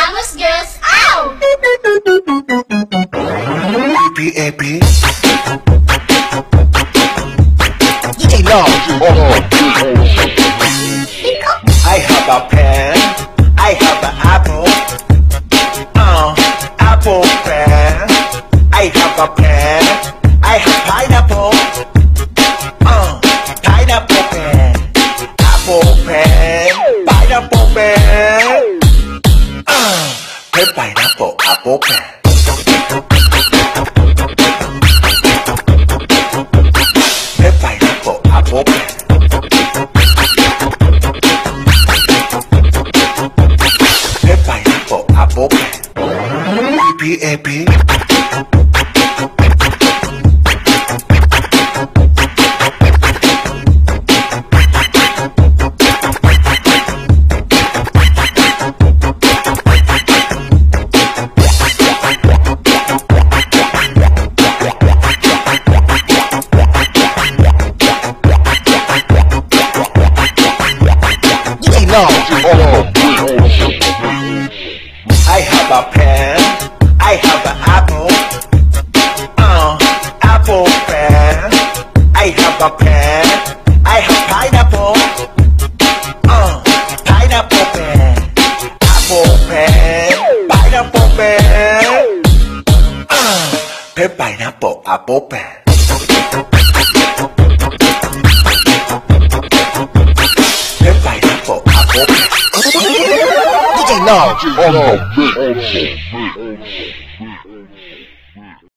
Vamos Girls Out! AP DJ Long. I have a pen, I have an apple, apple pen. I have a pen, I have pineapple, pineapple pen, apple pen, pineapple pen, pen pineapple apple pen. Pen pineapple apple pen. Pen pineapple apple pen. AP. I have a pen, I have an apple, apple pen. I have a pen, I have pineapple, pineapple pen, apple pen, pineapple pen, pen pineapple apple pen. Pen pineapple apple pen. DJ Long.